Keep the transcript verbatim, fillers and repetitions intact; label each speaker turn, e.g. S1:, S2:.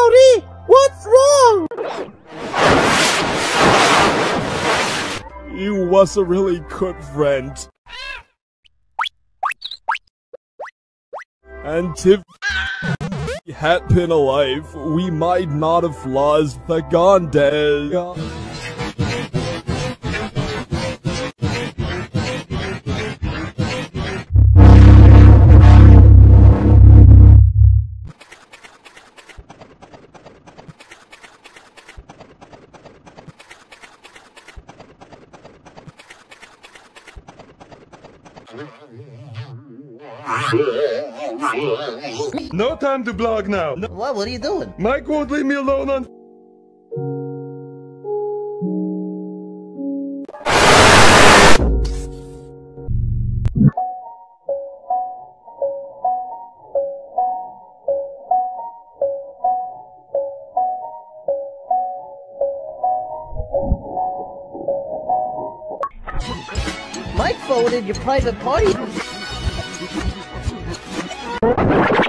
S1: Howdy! What's wrong?
S2: You was a really good friend. And if he had been alive, we might not have lost the Gondel.
S3: No time to blog now.
S1: What? What are you doing?
S3: Mike won't leave me alone on...
S1: Mike forwarded your private party.